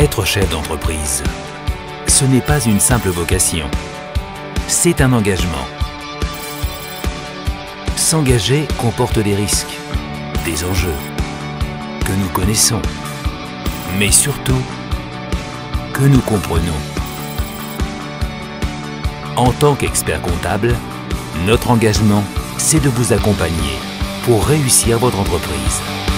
Être chef d'entreprise, ce n'est pas une simple vocation, c'est un engagement. S'engager comporte des risques, des enjeux que nous connaissons, mais surtout que nous comprenons. En tant qu'expert comptable, notre engagement, c'est de vous accompagner pour réussir votre entreprise.